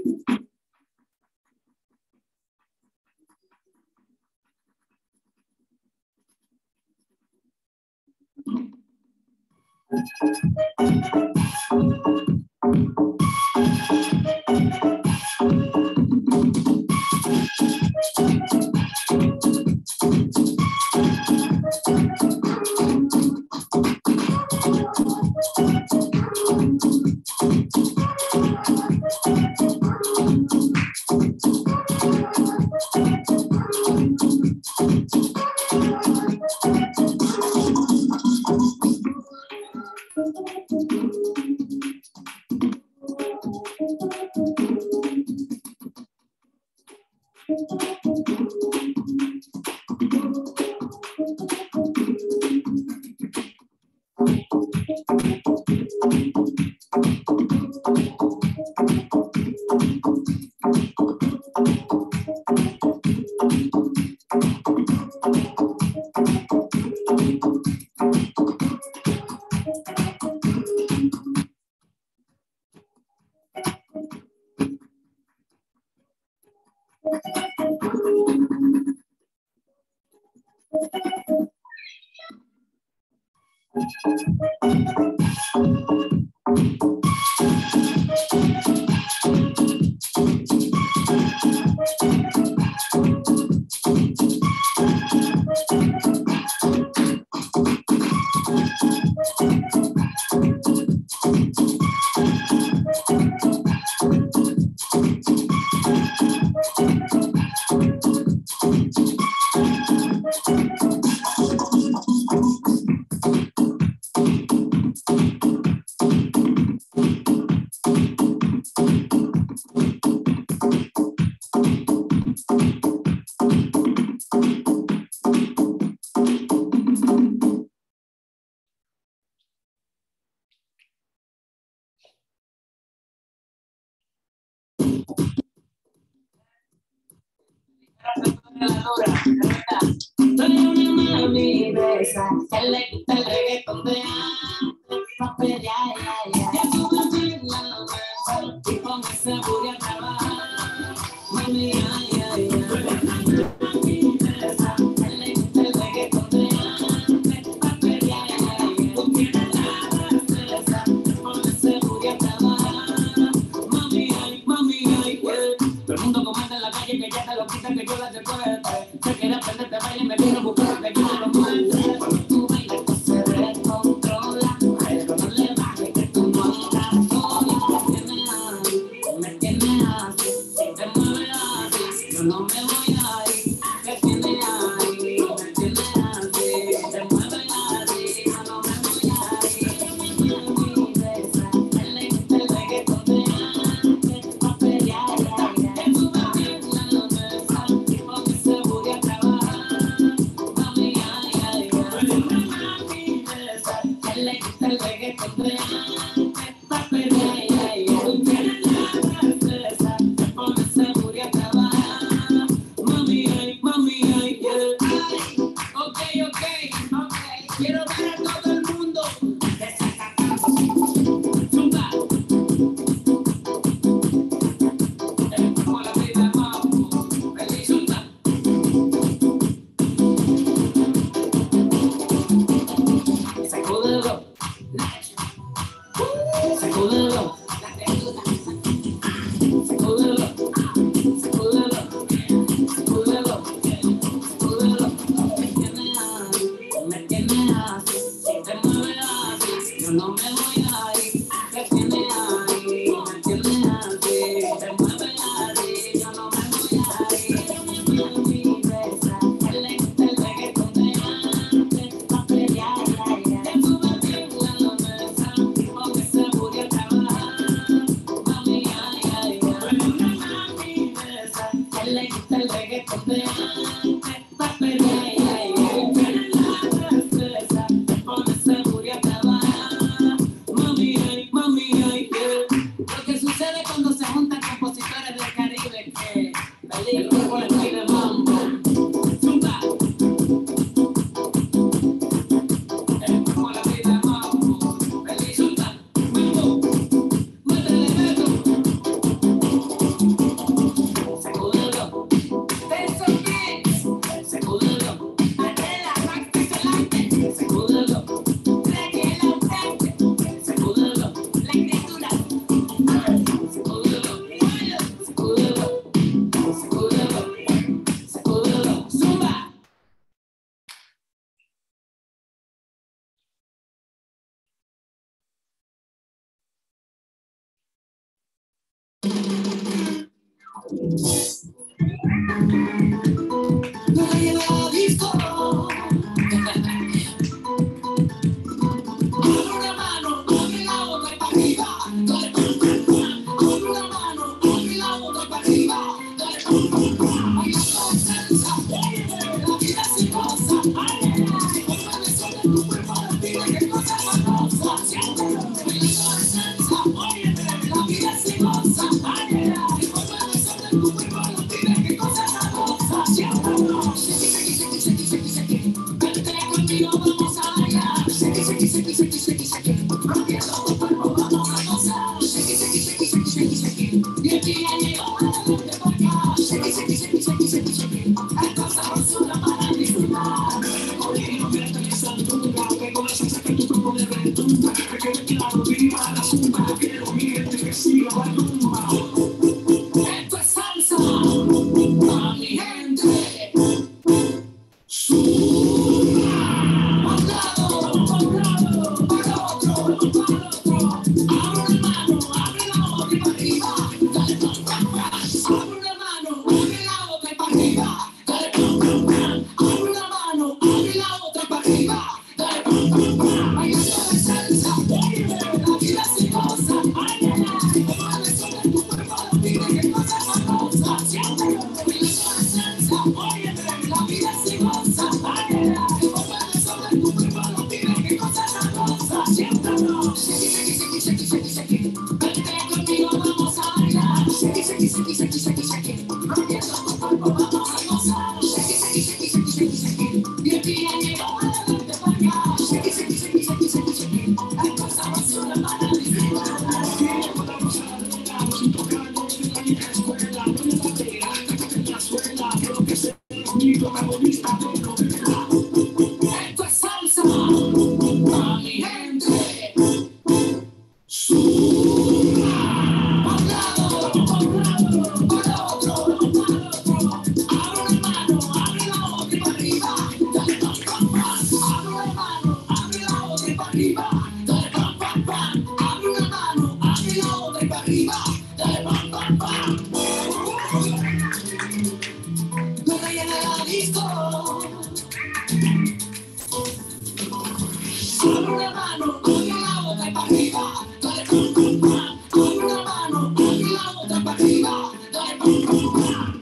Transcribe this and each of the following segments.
Soy una mami de esa que le gusta el reggaetón de antes, papel, ya. Ya tuve la novela y con ese booty a trabajar. Mami, ay. Soy una mami de esa que le gusta el reggaetón de antes, papel, ya. Tú tienes la receta con ese booty a trabajar. Mami, ay, todo el mundo comenta en la calle que ya te lo quita, que yo la recuerde. Se quiere aprenderte baile, me quiero buscar que yo te lo muestre. Cuando tú bailas, tú se descontrola. A eso no le bajes, que tú no andas sola. Me tienes así, si te mueves así, yo no me voy a ir. Me tienes así, te mueves así, yo no me voy a ir. Mi besa, él le gusta el reggaetón de antes, papel, ya. Él sube bien la mesa, con ese booty a trabajar. Mami, ay. Mi besa, él le gusta el reggaetón de antes, papel, ya. Tú tienes la receta, con ese booty a trabajar. Mami, ay, yeah. Ok. Quiero ver a todo el mundo desacatando. Zumba. Como la vida, mambo. Feliz, zumba. Sacúdelo. Sacúdelo. Sacúdelo. Me tienes así, si te mueves así, yo no me voy a ir. Me tienes así, te mueves así, yo no me voy a ir. Mi besa, él le gusta el reggaetón de antes, papel, ya. Él sube bien la mesa, con ese booty a trabajar. Mami, ay. Mi besa, él le gusta el reggaetón de antes, papel, ya. Con ese booty a trabajar. Mami, ay, yeah. Lo que sucede cuando se juntan compositores del Caribe, que peligro por el baile mambo. Zumba. Como la vida mambo. Feliz, zumba. Mambo. Métele, Beto. No le lleve a la disco. Abre una mano, abre la otra y para arriba. Dale, pam, pam, pam. Abre una mano, abre la otra y para arriba. Dale, pam, pam, pam. Bailando la salsa, la vida sin cosa. Ay, ay, ay. Mueve sobre tu cuerpo, dile que cosa sabrosa. Siéntelo. Bailando la salsa, la vida sin cosa. Ay, ay, ay. Mueve sobre tu cuerpo, dile que cosa sabrosa. Siéntelo. Shake, shake, shake, shake, shake, shake. Vente conmigo, vamos a bailar. Shake, shake, shake, shake, shake, shake. Rompiendo tu cuerpo, vamos a gozar. Shake, shake, shake, shake, shake, shake. Y el día llegó para darte por acá. Shake, shake, shake, shake, shake, shake. Esta sabrosura para disfrutar. Conmigo vete esa altura, que con esa saca tu cuerpo de retumba. Que quede claro, viva la zumba. Quiero mi gente que siga la rumba. Esto es salsa, pa' mi gente. Zumba. Pa' un lado, para otro, para otro. Abre una mano, abre la otra y para arriba. Dale, pam, pam, pam. Abre una mano, abre la otra y para arriba. Dale, pam, pam, pam. Abre una mano, abre la otra y para arriba. Dale, pam, pam, pam. Bailando la salsa, la vida sin cosa. Ay, ay, ay. Mueve sobre tu cuerpo, dile que cosa sabrosa. Siéntelo. Bailando la salsa, la vida sin cosa. Ay, ay, ay. Mueve sobre tu cuerpo, dile que cosa sabrosa. Siéntelo. Shake, shake, shake, shake, shake. Vente conmigo, vamos a bailar. Shake, shake, shake, shake, shake, shake. Rompiendo tu cuerpo, vamos a gozar. Shake, shake, shake, shake, shake, shake. Y el día llegó para darte por acá. Shake, shake, shake, shake, shake, shake. Esta sabrosura para disfrutar. Vamos a la sin tocarnos en la vieja escuela. No me la pega, en la suela. Quiero que seas conmigo, me bonita, pero esto es salsa, pa' mi gente. Zumba. Pa' un lado, para otro. Abre una mano, abre la otra y para arriba. Dale, pam, pam, pam. Abre una mano, abre la otra y para arriba. Dale, pam, pam, pam. Abre una mano, abre la otra y para arriba. Dale, pam, pam, pam. No le llene la disco. Abre una mano, abre la otra y para arriba. Dale, pam, pam, pam. Abre una mano, abre la otra y para arriba. Dale, pam, pam, pam.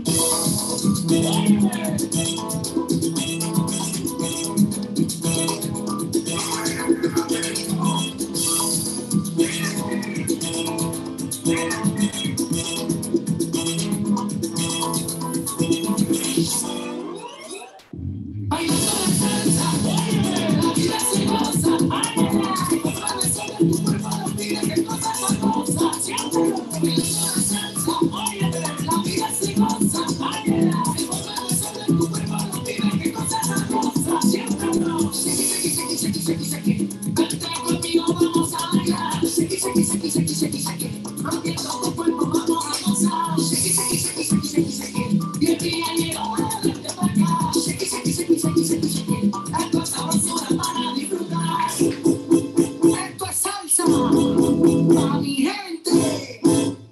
Bailando la salsa, la vida sin cosa. Ay, ay, ay. Mueve sobre tu cuerpo, dile que cosa sabrosa. Siéntelo. Bailando la salsa, la vida sin cosa. Ay, ay, ay. Mueve sobre tu cuerpo, dile que cosa sabrosa. Siéntelo. Shake, shake, shake, shake, shake. Vente conmigo, vamos a bailar. Shake, shake, shake, shake, shake, shake. Rompiendo tu cuerpo, vamos a gozar. Shake, shake, shake, shake, shake, shake. Y el día llegó para darte por acá. Shake, shake, shake, shake, shake, shake. Esto es sabrosura para disfrutar. Esto es salsa, pa' mi gente.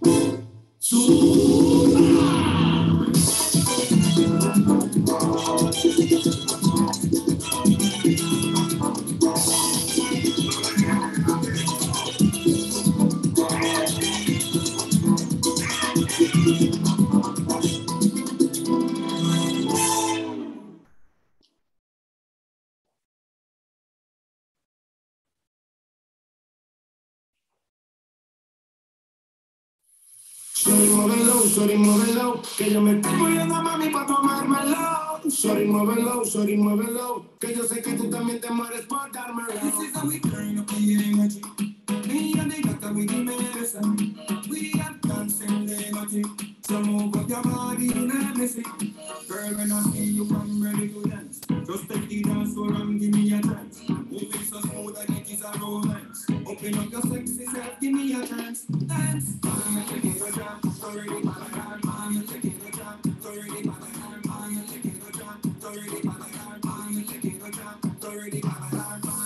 Zumba. Sorry, muévelo, que yo me estoy muriendo, mami, pa' tomármelo. Sorry, muévelo, que yo sé que tú también te mueres por dármelo. This is how we turn up the energy. Me and the doctor, we give medicine. We have dancing liberty. So move up your body in a messy. Girl, when I see you, I'm ready to dance. Just take the dance floor and give me a chance. Moving so smooth that it is a romance. Open up your sexy self, give me a chance. Dance, man, you take it a jam. Already by the hand, man, you take it a jam. Already by the hand, man, you take it a jam. Already by the hand, man, you take it a jam. Already by the hand, man.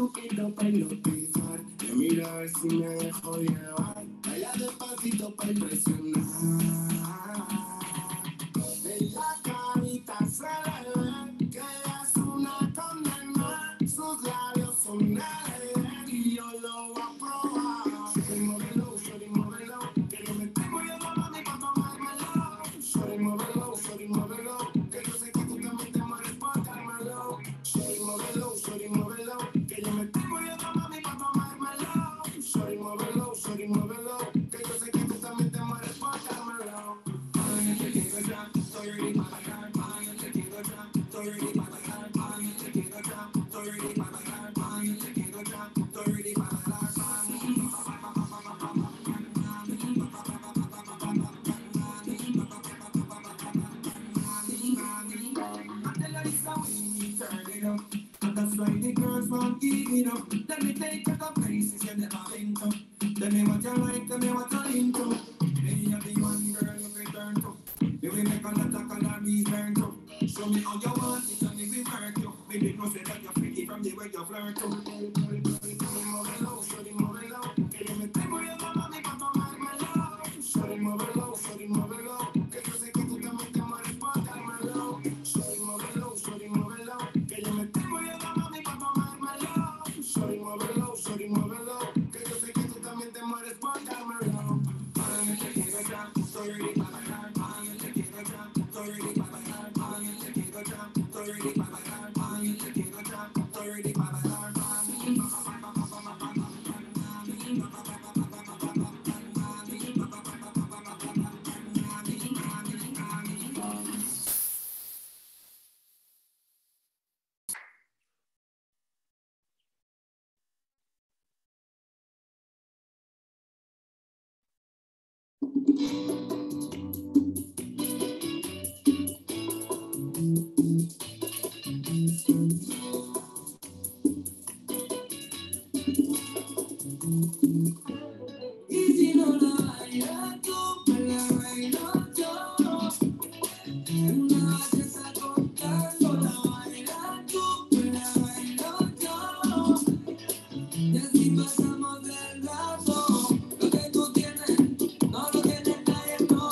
poquito para hipnotizar. Yo miro a ver si me dejo llevar. Baila despacito para impresionar. En la carita se le ve que ella es una condena. Sus labios son de y yo lo voy a probar. Shorty, móvelo, que yo me tengo yo la mami pa' tomármelo. Shorty, móvelo, que yo sé que tú también te mueres por cármelo. Shorty, móvelo, que yo me tengo yo la mami pa' tomármelo. Shorty, móvelo, que yo sé que tú también te mueres por cármelo. Ay, te quiero ya, estoy ready para bailar. Ay, te quiero ya, estoy ready para bailar. Ay, te quiero ya, estoy ready para bailar. Ay, te quiero ya, estoy ready para bailar. That's why the girls won't give it up. Let me take you to places you never been to. Tell me what you like, tell me what you're into. Me and the one girl you return to. You will make a lot of calories burn to. Show me how you want it and it will work you. Baby, no say that you're freaky from the way you flirt to. Shorty, móvelo, que yo me tengo yo la mami pa' tomármelo. Shorty, móvelo, que yo sé que tú también te mueres por cármelo. Shorty, móvelo, que yo me tengo yo la mami pa' tomármelo. Shorty, móvelo, que yo sé que tú también te mueres por cármelo. Ay, te quiero ya, estoy ready para bailar. Ay, te quiero ya, estoy ready para bailar. Ay, te quiero ya, estoy ready para bailar. Ay, te quiero ya, estoy ready para bailar. Y si no la bailas tú, me la bailo yo. Una vez esa coca, sola baila tú, me la bailo yo. Y así pasamos del rato. Lo que tú tienes, no lo tiene nadie, no.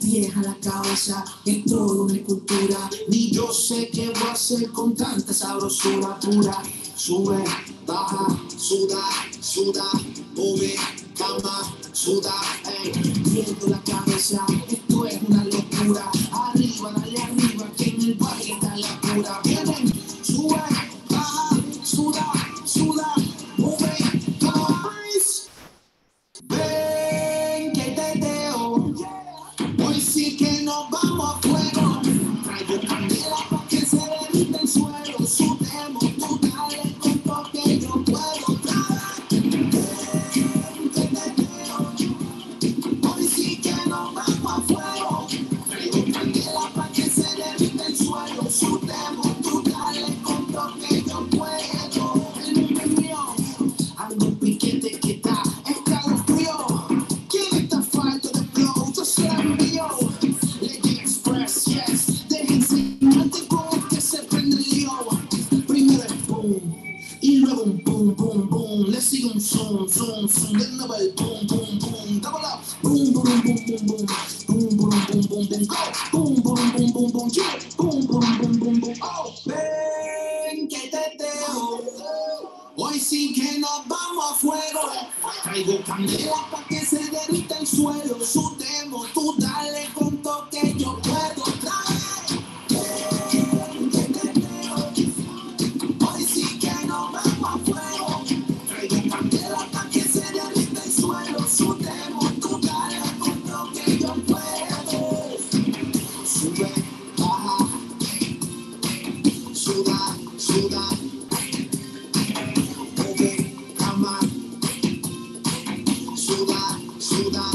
pies a la cabeza, es todo una escultura. Ni yo sé qué voy a hacer con tanta sabrosura pura. Sube, baja, suda, suda, mueve, cama, suda, viendo la cabeza, esto es una locura. Arriba, dale arriba, que en el baile está la cura. Vienen, sube, baja, suda, suda, mueve, cama. Ven que te deo, hoy sí que nos vamos a fuego. Traigo candela pa' que se derrita el suelo. Sudemos, tú dale con todo que yo puedo. Ven que te deo, hoy sí que nos vamos a fuego. Traigo candela pa' que se derrita el suelo. Sudemos, tú dale con todo que yo puedo. El mundo es mío, ando un piquete que está. Le sigue un zoom, zoom, zoom, de nuevo el boom, boom, boom, double up, boom, boom, boom, boom, boom, boom, boom, boom, boom, boom, go, boom, boom, boom, boom, boom, yeah, boom, boom, boom, boom, boom, oh, ven que te dejo, hoy sí que nos vamos a fuego, traigo candela pa' que se derrita el suelo, sudemos, tú dale con todo que yo puedo traer, ven que te dejo, hoy sí que nos vamos a fuego. Candela pa' que se derrita el suelo, sudemos, tú dale con lo que yo puedo. Sube, baja, suda, suda, mueve, cama, suda, suda.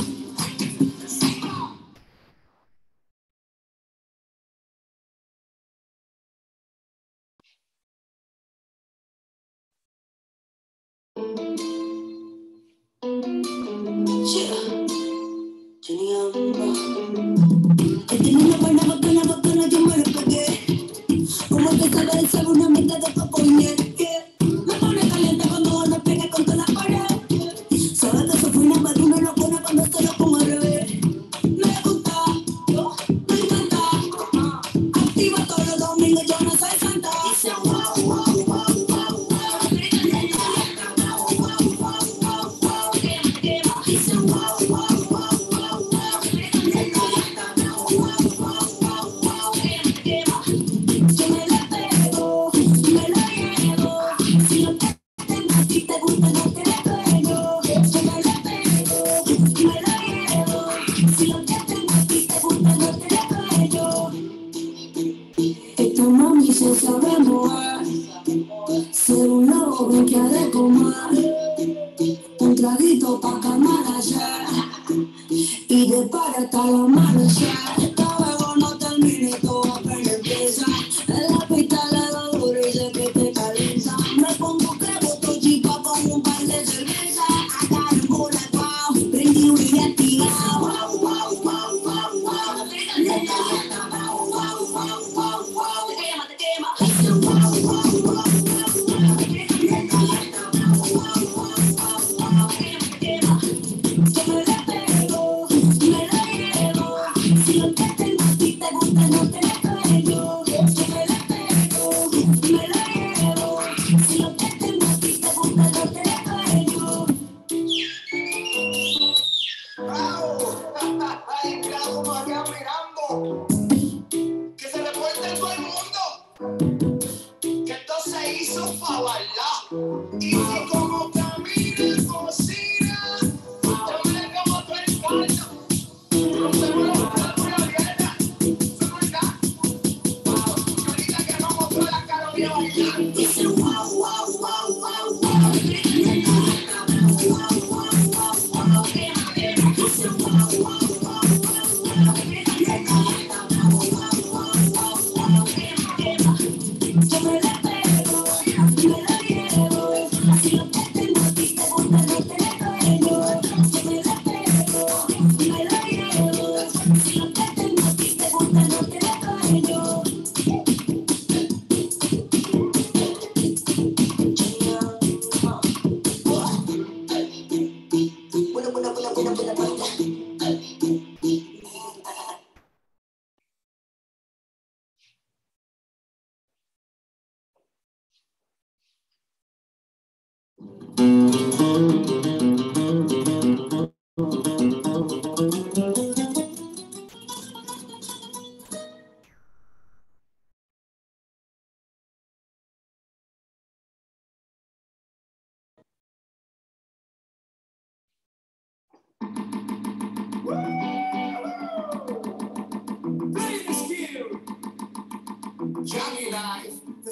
Tiene una buena bacana, yo me lo pegué. Como que sabe el sabor, una mitad de coco y miel. Me pone caliente cuando me pegue contra la pared. Sabe que eso fue una madura, no buena cuando se lo pongo al revés. Me gusta, me encanta. Activa todos los domingos, yo no soy santa. Dice wow, wow, wow, wow, wow. Dice wow, wow, wow, wow, wow. Esta mami se sabe mover, ser un lobo que ha de comer, un traguito pa' calmar ayer, y de para hasta el amanecer. Esta bebo no termina y todo apenas empieza, en la pista le da duro y sé que te calienta. Me pongo que boto chipa con un par de cerveza, acá en bola, wow, prendido y activado. Wow, wow, wow, wow, wow.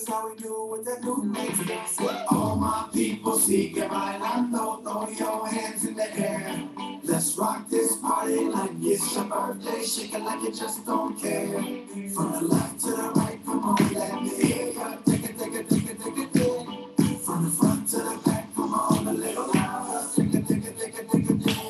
That's how we do with the new next dance. All my people sigue bailando, throw your hands in the air. Let's rock this party like it's your birthday, shake it like you just don't care. From the left to the right, come on, let me hear ya. Take it, take it, take it, take it, take it. From the front to the back, come on, a little louder. Take it, take it, take it, take it, take it.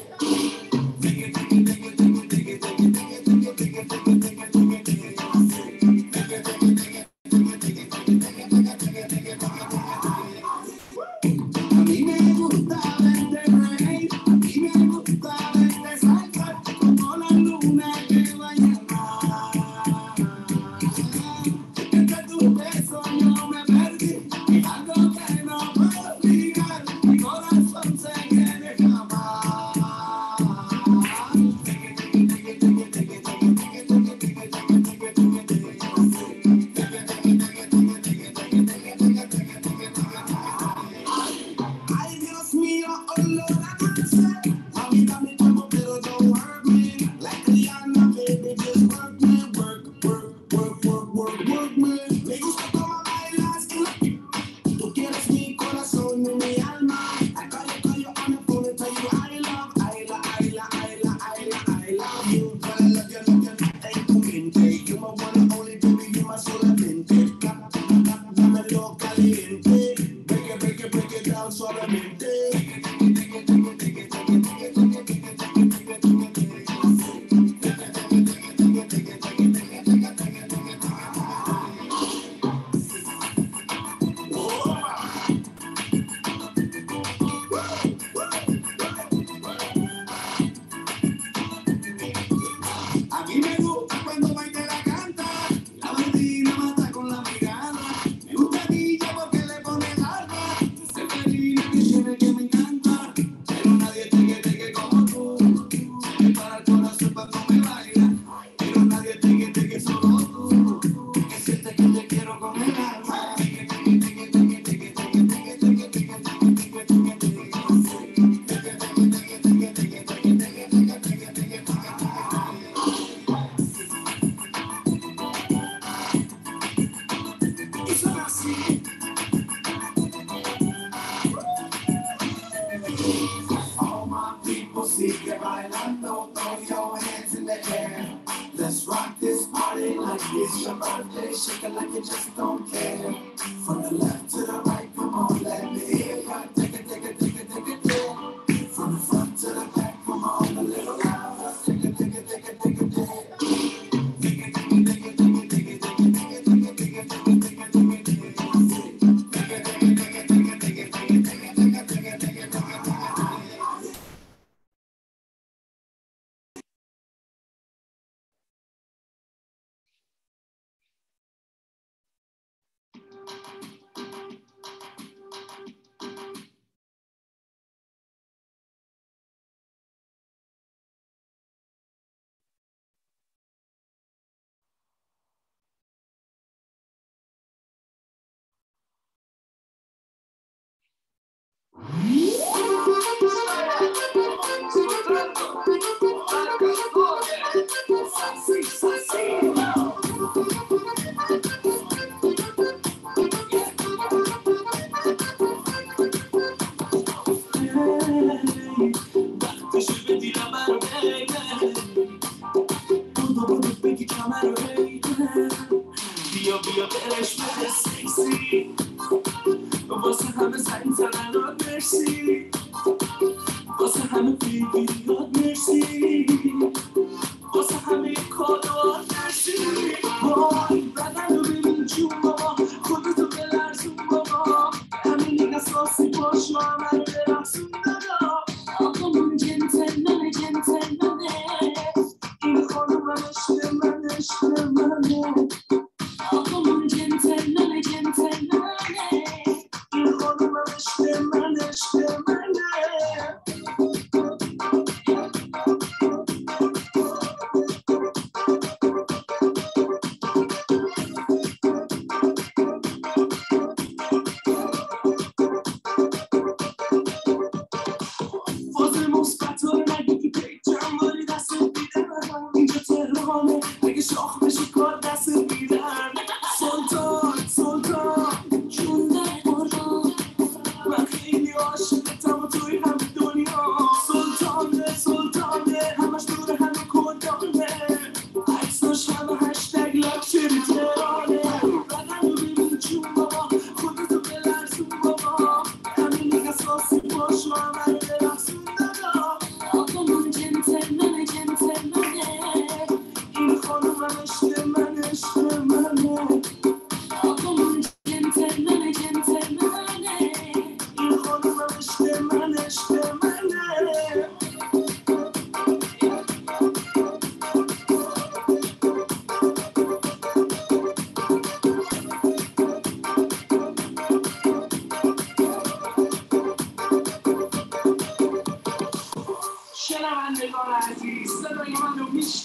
اگه شاخ بشی کار دست میدن سلطان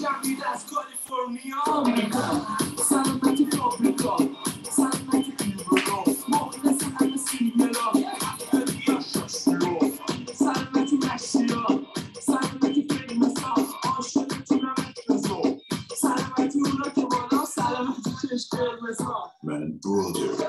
Miami, that's California. Salomete fabricó, Salomete invocó. Mujeres en el cielo, quería shashlo. Salomete nació, Salomete famous. Oceanete una metro. Salomete uno que voló, Salomete çeşkermesi. Man, brother.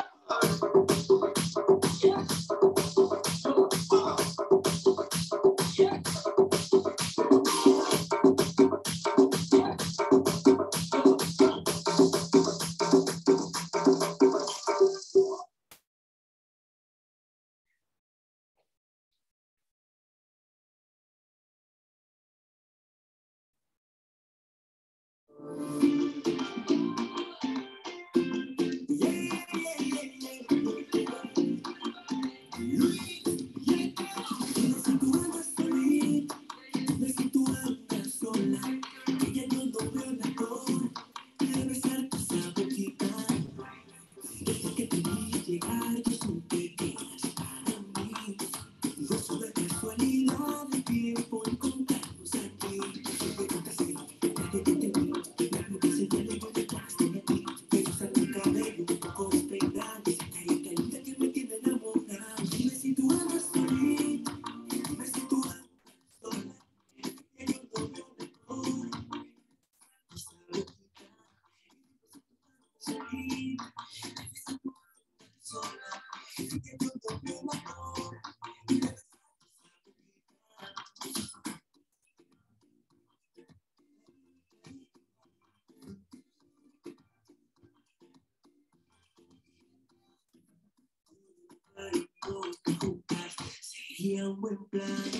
Sería un buen plan.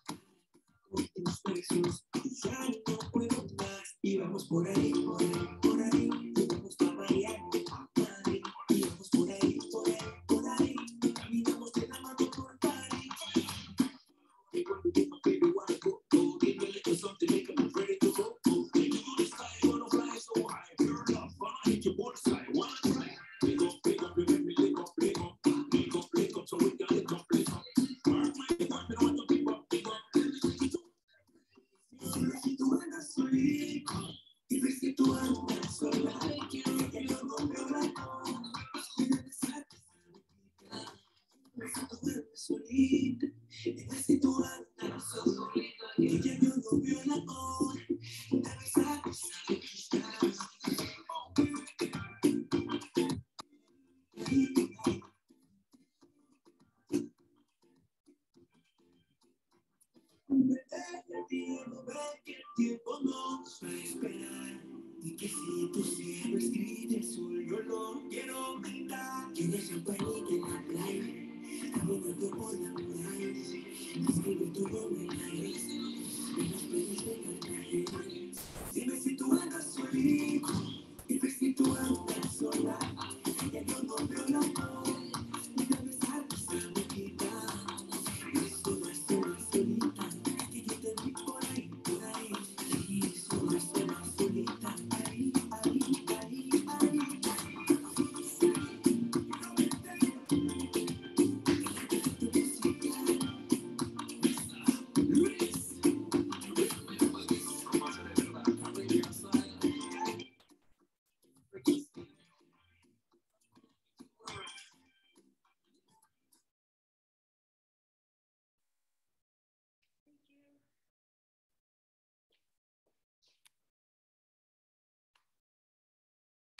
Últimos precios, ya no puedo más. Y vamos por ahí, por ahí, por ahí. Y vamos para Miami, Madrid. Y vamos por ahí, por ahí, por ahí. Caminamos de la mano por París. Y cuando you my baby wanna go, go. Give me a little something, make them ready to go, go. Take you to the sky, gonna fly so high. Pure love, gonna hit your bullseye. Wanna try? Pick up, remember me, lick up, lick up. Lick up, lick up, so we can lick up, lick up. Mark my department, I want to pick up, pick up. Si tú andas solito, y ves que tú andas sola, que yo no veo la cosa. Si tú andas solito, y ves que tú andas sola, que ya yo no veo la hora. Tal vez sabes que estás. No ve que el tiempo nos va a esperar y que si tu cielo escribe azul yo lo quiero aumentar. Que haya champaña en la playa, caminando por la muralla, escribe tu nombre en la iglesia, en las playas de Cartagena. Dime si